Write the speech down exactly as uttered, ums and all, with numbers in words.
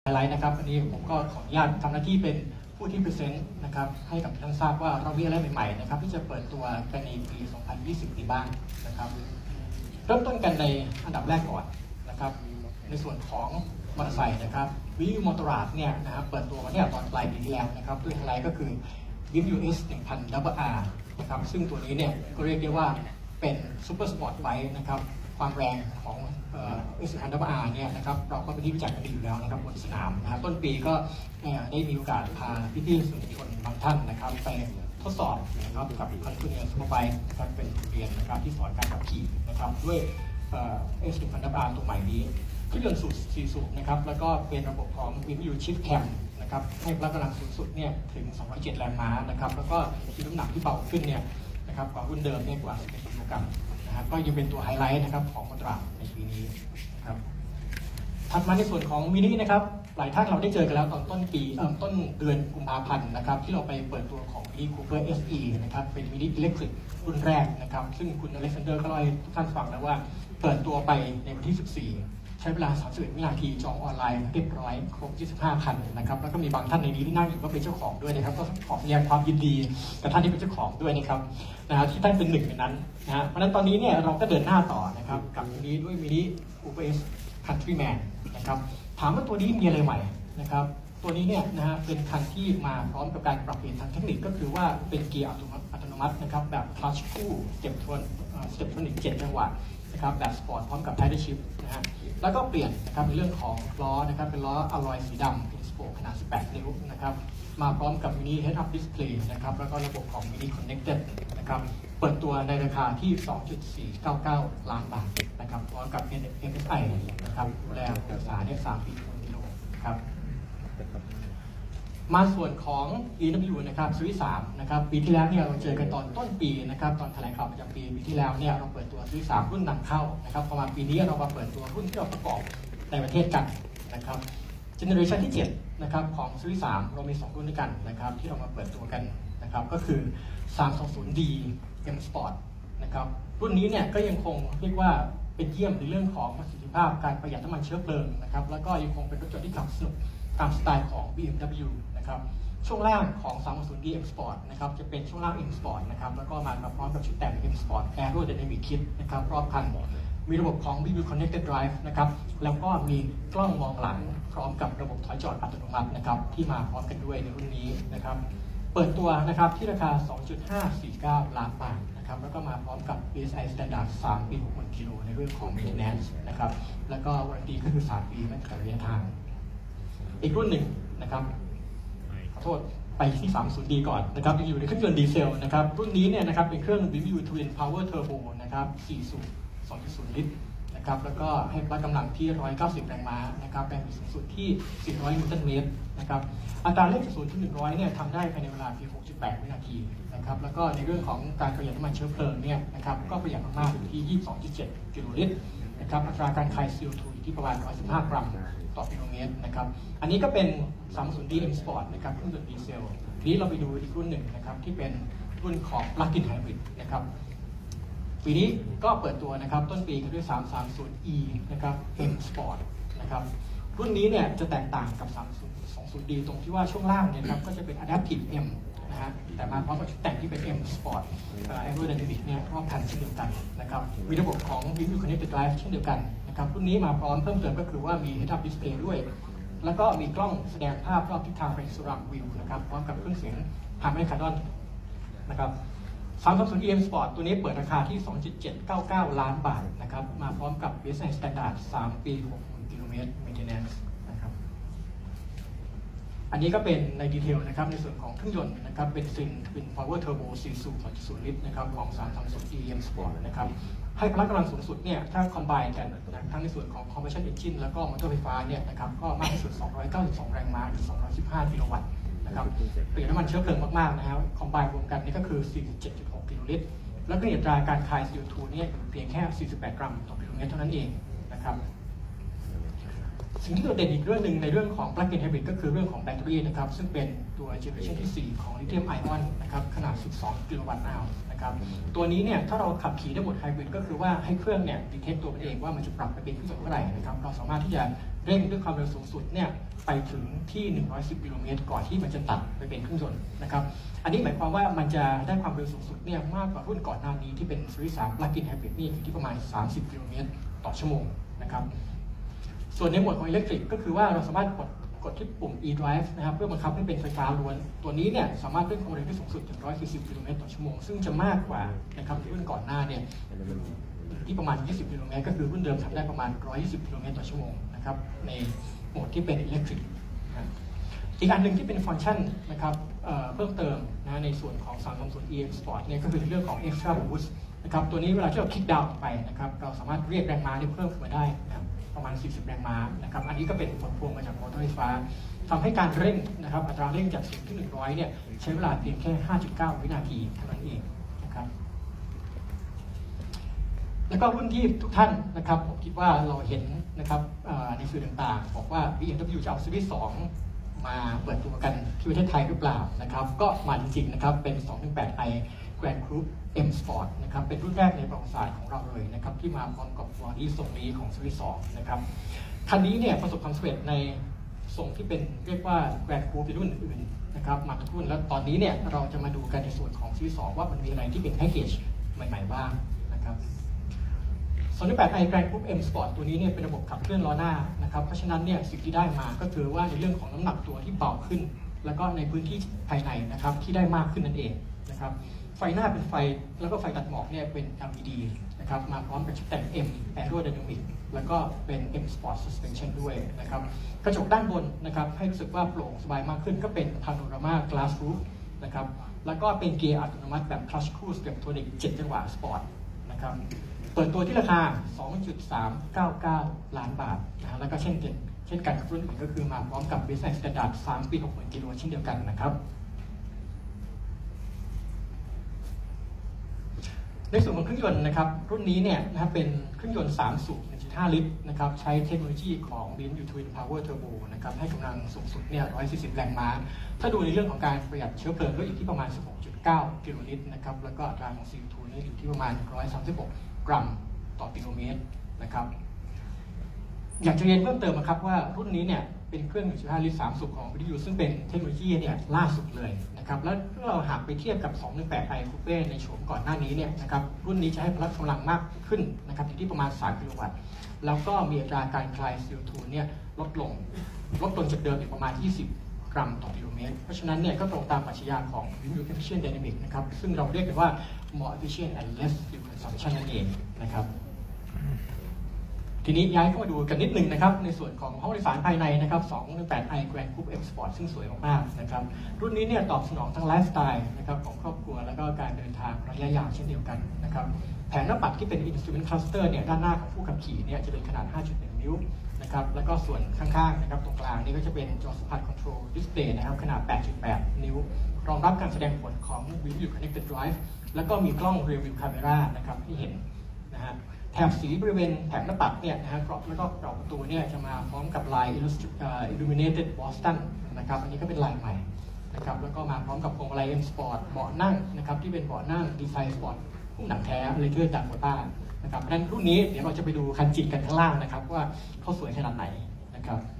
ไลท์นะครับอันนี้ผมก็ขออนุญาตทำหน้าที่เป็นผู้ที่พรีเซนต์นะครับให้กับท่านทราบว่าเรามีอะไรใหม่ๆนะครับที่จะเปิดตัวกันในปี สองพันยี่สิบ นี้บ้างนะครับเริ่มต้นกันในอันดับแรกก่อนนะครับในส่วนของมอเตอร์ไซค์นะครับวิวมอเตอร์ราดเนี่ยนะครับเปิดตัวมาเนี่ยตอนปลายปีที่แล้วนะครับด้วยไฮไลท์ก็คือวิว ยู เอส หนึ่งพัน ดับเบิล อาร์ นะครับซึ่งตัวนี้เนี่ยก็เรียกได้ว่าเป็นซูเปอร์สปอร์ตไบค์นะครับความแรงของเอ่อ เอส หนึ่งพัน ดับเบิล อาร์ เนี่ยนะครับเราก็เป็นที่รู้จักกันดีอยู่แล้วนะครับบนสนามนะครับต้นปีก็ได้มีโอกาสพาพี่ๆสื่อมวลชนบางท่านนะครับไปทดสอบนะครับกับคอนเทนเนอร์ซูเปอร์ไบค์นะครับเป็นโรงเรียนนะครับที่สอนการขับขี่นะครับด้วยเอ่อ เอส หนึ่งพัน ดับเบิล อาร์ ตัวใหม่นี้เครื่องยนต์สูบสี่สูบนะครับแล้วก็เป็นระบบของวิทยุชิฟแคมนะครับให้พละกำลังสูงสุดเนี่ยถึงสองร้อยเจ็ดแรงม้านะครับแล้วก็มีน้ำหนักที่เบาขึ้นเนี่ยนะครับกว่ารุ่นเดิมเนี่ยกว่าสิบเอ็ดกิโลกรัมนะครับก็ยังเป็นตัวไฮไลท์นะครับของมอเตอร์ราดในปีนี้นะครับถัดมาในส่วนของมินินะครับหลายท่านเราได้เจอกันแล้วตอนต้นปีเอ่อต้นเดือนกุมภาพันธ์นะครับที่เราไปเปิดตัวของ Mini Cooper เอส อี นะครับเป็นมินิอิเล็กทริกรุ่นแรกนะครับซึ่งคุณอเล็กซานเดอร์ก็เล่าให้ทุกท่านฟังแล้วว่าเปิดตัวไปในวันที่สิบสี่ใช้เวลาสามสิบเอ็ดวินาทีจองออนไลน์เรียบร้อยครบยี่สิบห้าคันนะครับแล้วก็มีบางท่านในนี้ที่นั่งอยู่ก็เป็นเจ้าของด้วยนะครับก็ขอแสดงความยินดีกับท่านที่เป็นเจ้าของด้วยนะครับนะฮะที่ท่านเป็นหนึ่งในนั้นนะฮะเพราะฉะนั้นตอนนี้เนี่ยเราก็เดินหน้าต่อนะครับกับมินิด้วยมินิ Cooper S Countryman นะครับถามว่าตัวนี้มีอะไรใหม่นะครับตัวนี้เนี่ยนะฮะเป็นคันที่มาพร้อมกับการปรับเปลี่ยนทางเทคนิคก็คือว่าเป็นเกียร์อัตโนมัตินะครับแบบคลัตช์คู่สเต็ปทรอนสเต็ปทรอนิกเจ็ดจังหวะนะครับแบบสปอร์ตพร้อมกับไทเทชิพนะฮะแล้วก็เปลี่ยนนะครับในเรื่องของล้อนะครับเป็นล้ออลลอยสีดำเป็นสโปกขนาดสิบแปดนิ้วนะครับมาพร้อมกับมินิเฮดอัพดิสเพลย์นะครับแล้วก็ระบบของมินิคอนเนคเต็ดนะครับเปิดตัวในราคาที่ สองจุดสี่เก้าเก้า ล้านบาทนะครับพร้อมกับ เอ็ม เอส ไอ นะครับดูแลรักษาเนี่ยสามปีกิโลครับมาส่วนของ อี ดับเบิลยู นะครับซีรีส์สามนะครับปีที่แล้วเนี่ยเราเจอกันตอนต้นปีนะครับตอนแถลงข่าวประจำปีปีที่แล้วเนี่ยเราเปิดตัวซีรีส์สามรุ่นนำเข้านะครับประมาณปีนี้เรามาเปิดตัวรุ่นที่เราประกอบในประเทศกันนะครับเจเนอเรชันที่เจ็ดนะครับของซีรีส์สามเรามีสองรุ่นด้วยกันนะครับที่เรามาเปิดตัวกันนะครับก็คือ สามสองศูนย์ดี M Sport นะครับรุ่นนี้เนี่ยก็ยังคงเรียกว่าเป็นเยี่ยมในเรื่องของประสิทธิภาพการประหยัดน้ำมันเชื้อเพลิงนะครับแล้วก็ยังคงเป็นรถยนต์ที่ขับสนุกตามสไตล์ของ บี เอ็ม ดับเบิลยู นะครับช่วงล่างของ สามสองศูนย์ดี M Sport นะครับจะเป็นช่วงล่าง M Sport นะครับแล้วก็มาพร้อมกับชุดแต่ง M Sport Aerodynamic Kit นะครับรอบคันมีระบบของ วี วี Connected Drive นะครับแล้วก็มีกล้องมองหลังพร้อมกับระบบถอยจอดอัตโนมัตินะครับที่มาพร้อมกันด้วยในรุ่นนี้นะครับเปิดตัวนะครับที่ราคา สองจุดห้าสี่เก้า ล้านบาทนะครับแล้วก็มาพร้อมกับ บี เอส ไอ Standard สามปีหกหมื่นกิโลในเรื่องของ Maintenance นะครับแล้วก็วารันตีก็คือสามปีไม่เกินระยะทางอีกรุ่นหนึ่งนะครับขอโทษไปที่ สามสิบดี ก่อนนะครับอยู่ในเครื่องยนต์ดีเซลนะครับรุ่นนี้เนี่ยนะครับเป็นเครื่อง วี วี Twin Power Turbo นะครับสี่สูบ สองจุดศูนย์ ลิตรนะครับแล้วก็ให้พละกำลังที่หนึ่งร้อยเก้าสิบแรงม้านะครับแรงบิดสูงสุดที่สี่ร้อยนิวตันเมตรนะครับอัตราเร่งจากศูนย์ถึงหนึ่งร้อยเนี่ยทำได้ภายในเวลาเพียง หกจุดแปด วินาทีนะครับแล้วก็ในเรื่องของการประหยัดน้ำมันเชื้อเพลิงเนี่ยนะครับก็ประหยัดมากๆอยู่ที่ ยี่สิบสองจุดเจ็ด กิโลลิตรนะครับอัตราการคาย ซี โอ ทู อยู่ที่ประมาณหนึ่งร้อยสิบห้ากรัมต่อกิโลเมตรนะครับอันนี้ก็เป็น สามสิบดี M Sport นะครับเครื่องยนต์ดีเซลนี้เราไปดูอีกรุ่นหนึ่งนะครับที่เป็นรุ่นของ Plug-in Hybrid นะครับปีนี้ก็เปิดตัวนะครับต้นปีกันด้วย สามสามศูนย์ อี นะครับ M Sport นะครับรุ่นนี้เนี่ยจะแตกต่างกับ สามสองศูนย์ดี ตรงที่ว่าช่วงล่างเนี่ยครับก็จะเป็น Adaptive M นะฮะแต่มาพร้อมกับชุดแต่งที่เป็น M Sport Aerodynamic เนี่ยรอบคันเช่นเดียวกันนะครับมีระบบของ วี วี Connected Drive เช่นเดียวกันนะครับรุ่นนี้มาพร้อมเพิ่มเติมก็คือว่ามี Head-Up Display ด้วยแล้วก็มีกล้องแสดงภาพรอบทิศทางเป็น Surround View นะครับพร้อมกับเครื่องเสียง Harman Kardon นะครับสามสองศูนย์ อี เอ็ม Sport ตัวนี้เปิดราคาที่ สองจุดเจ็ดเก้าเก้า ล้านบาทนะครับมาพร้อมกับ บี เอส ไอ Standard สามปีหกหมื่นกิโลเมตร Maintenance นะครับอันนี้ก็เป็นในดีเทลนะครับในส่วนของเครื่องยนต์นะครับเป็นซินเป็น Power Turbo สี่สูบ สองจุดศูนย์ ลิตรนะครับของ สามสองศูนย์ อี เอ็ม Sport นะครับให้พละกำลังสูงสุดเนี่ยถ้า combine กันทั้งในส่วนของ combustion engine แล้วก็มอเตอร์ไฟฟ้าเนี่ยนะครับก็มากที่สุดสองร้อยเก้าสิบสองแรงม้าหรือสองร้อยสิบห้ากิโลวัตต์นะครับเปลี่ยนน้ำมันเชื้อเพลิงมากๆนะครับคอมไบน์รวมกันนี่ก็คือ สี่สิบเจ็ดจุดหก กิโลลิตรแล้วก็อัตราการคาย ซี โอ ทู เนี่ยเพียงแค่ สี่สิบแปด กรัมต่อกิโลเมตรเท่านั้นเองนะครับสิ่งที่โดดเด่นอีกเรื่องหนึ่งในเรื่องของ plug-in hybrid ก็คือเรื่องของแบตเตอรี่นะครับซึ่งเป็นตัว generation ที่สี่ของ lithium ion นะครับขนาดสิบสองกิโลวัตต์อาวนะครับตัวนี้เนี่ยถ้าเราขับขี่ได้หมดไฮบริดก็คือว่าให้เครื่องเนี่ยดีเทคตัวมันเองว่ามันจะปรับไปเป็นเครื่องยนต์เมื่อไหร่นะครับเราสามารถที่จะเร่งด้วยความเร็วสูงสุดเนี่ยไปถึงที่หนึ่งร้อยสิบกิโลเมตรก่อนที่มันจะตัดไปเป็นเครื่องยนต์นะครับอันนี้หมายความว่ามันจะได้ความเร็วสูงสุดเนี่ยมากกว่ารุ่นก่อนหน้านี้ที่เป็น Series สาม plug-in hybrid นี่อยู่ที่ประมาณสามสิบกิโลเมตรต่อชั่วโมงนะครับส่วนในหมวดของอิเล็กทริกก็คือว่าเราสามารถกดกดที่ปุ่ม e-drive นะครับเพื่อบังคับให้เป็นไฟฟ้าล้วนตัวนี้เนี่ยสามารถเร่งความเร็วได้สูงสุดถึงหนึ่งร้อยสี่สิบกิโลเมตรต่อชั่วโมงซึ่งจะมากกว่านะครับรุ่นก่อนหน้าเนี่ยที่ประมาณยี่สิบกิโลเมตรก็คือรุ่นเดิมทำได้ประมาณหนึ่งร้อยยี่สิบกิโลเมตรต่อชั่วโมงนะครับในโหมดที่เป็นอิเล็กทริกอีกอันหนึ่งที่เป็นฟังก์ชันนะครับเพิ่มเติมนะในส่วนของสามสามศูนย์ อี เอ็ม Sport เนี่ยก็คือเรื่องของ Extra Boost นะครับตัวนี้เวลาที่เราคลิกดาวน์ไปนะครับเราสามารถเรียกแรงม้าได้เพิ่มขึ้นมาได้นะครับประมาณสี่สิบแรงม้านะครับอันนี้ก็เป็นผลพวงมาจากมอเตอร์ไฟฟ้าทำให้การเร่งนะครับอัตราเร่งจากศูนย์ถึงหนึ่งร้อยเนี่ยใช้เวลาเพียงแค่ ห้าจุดเก้า วินาทีเท่านั้นเองนะครับแล้วก็รุ่นที่ทุกท่านนะครับผมคิดว่าเราเห็นนะครับในสื่อต่างๆบอกว่า บี เอ็ม ดับเบิลยู จะเอา Series สองมาเปิดตัวกันที่ประเทศไทยหรือเปล่านะครับก็มาจริงๆนะครับเป็น สองหนึ่งแปด ไอ Grand Coupe M Sport นะครับเป็นรุ่นแรกในประวัติศาสตร์ของเราเลยนะครับที่มาพร้อมกับบอดี้ทรงนี้ของ Series สองนะครับคันนี้เนี่ยประสบความสำเร็จในทรงที่เป็นเรียกว่า Grand Coupe ในรุ่นอื่นนะครับมาทุกรุ่นแล้วตอนนี้เนี่ยเราจะมาดูกันในส่วนของ Series สองว่ามันมีอะไรที่เป็นแพ็กเกจใหม่ๆบ้างนะครับสองหนึ่งแปด ไอ Grand Coupe M Sport ตัวนี้เนี่ยเป็นระบบขับเคลื่อนล้อหน้านะครับเพราะฉะนั้นเนี่ยสิ่งที่ได้มาก็คือว่าในเรื่องของน้ำหนักตัวที่เบาขึ้นแล้วก็ในพื้นที่ภายในนะครับที่ได้มากขึ้นนั่นเองนะครับไฟหน้าเป็นไฟแล้วก็ไฟตัดหมอกเนี่ยเป็น แอล อี ดี นะครับมาพร้อมกับชุดแต่ง M Aerodynamic แล้วก็เป็น M Sport Suspension ด้วยนะครับกระจกด้านบนนะครับให้รู้สึกว่าโปร่งสบายมากขึ้นก็เป็น Panorama Glass Roof นะครับแล้วก็เป็นเกียร์อัตโนมัติแบบ Clutch Cruise Steptronic เจ็ดจังหวะ Sport นะครับเปิดตัวที่ราคา สองจุดสามเก้าเก้า ล้านบาทนะแล้วก็เช่นเดียวเช่นกันกับรุ่นอื่นก็คือมาพร้อมกับ Business Standard สามปี หกหมื่น กิโลเช่นเดียวกันนะครับในส่วนของเครื่องยนต์นะครับรุ่นนี้เนี่ยนะครับเป็นเครื่องยนต์สามสูบ หนึ่งจุดห้า ลิตรนะครับใช้เทคโนโลยีของ บี เอ็ม ดับเบิลยู Twin Power Turbo นะครับให้กำลังสูงสุดเนี่ยหนึ่งร้อยสี่สิบแรงม้าถ้าดูในเรื่องของการประหยัดเชื้อเพลิงก็อยู่ที่ประมาณ สิบหกจุดเก้า กิโลลิตรนะครับแล้วก็อัตราของ ซี โอ ทู เนี่ยอยู่ที่ประมาณหนึ่งร้อยสามสิบหกกรัมต่อกิโลเมตรนะครับอยากจะเรียนเพิ่มเติมนะครับว่ารุ่นนี้เนี่ยเป็นเครื่อง หนึ่งจุดห้า ลิตรสามสูบของ บี ดี ยู ซึ่งเป็นเทคโนโลยีเนี่ยล่าสุดเลยนะครับแล้วถ้าเราหากไปเทียบกับ สองหนึ่งแปด ไอ Coupe ในโฉมก่อนหน้านี้เนี่ยนะครับรุ่นนี้จะให้พละกำลังมากขึ้นนะครับอยู่ที่ประมาณสามกิโลวัตต์แล้วก็มีอัตราการคลาย ซี โอ ทู เนี่ยลดลงลดลงจากเดิมอยู่ประมาณยี่สิบกรัมต่อกิโลเมตรเพราะฉะนั้นเนี่ยก็ตรงตามปรัชญาของ บี เอ็ม ดับเบิลยู Efficient Dynamic นะครับซึ่งเราเรียกกันว่า more efficient and less fuel consumption นั่นเองนะครับทีนี้ย้ายเข้ามาดูกันนิดนึงนะครับในส่วนของห้องโดยสารภายในนะครับ สองหนึ่งแปด ไอ Grand Coupe M Sport ซึ่งสวยมากๆนะครับรุ่นนี้เนี่ยตอบสนองทั้งไลฟ์สไตล์นะครับของครอบครัวแล้วก็การเดินทางระยะยาวเช่นเดียวกันนะครับแผงหน้าปัดที่เป็น Instrument Cluster เนี่ยด้านหน้าของผู้ขับขี่เนี่ยจะเป็นขนาด ห้าจุดหนึ่ง นิ้วนะครับแล้วก็ส่วนข้างๆนะครับตรงกลางนี่ก็จะเป็นจอสัมผัส Control Display นะครับขนาด แปดจุดแปด นิ้วรองรับการแสดงผลของ บี เอ็ม ดับเบิลยู Connected Drive แล้วก็มีกล้อง Rear View Camera นะครับที่เห็นนะฮะแถบสีบริเวณแถบหน้าปัดเนี่ยนะฮะกรอบแล้วก็กรอบประตูเนี่ยจะมาพร้อมกับลาย Illuminated Boston นะครับอันนี้ก็เป็นลายใหม่นะครับแล้วก็มาพร้อมกับพวงมาลัย M Sport เบาะนั่งนะครับที่เป็นเบาะนั่งดีไซน์สปอร์ตหุ้มหนังแท้เลเทอร์จากโมต้านะครับดังนั้นรุ่นนี้เดี๋ยวเราจะไปดูคันจิกันข้างล่างนะครับว่าเขาสวยขนาดไหนนะครับ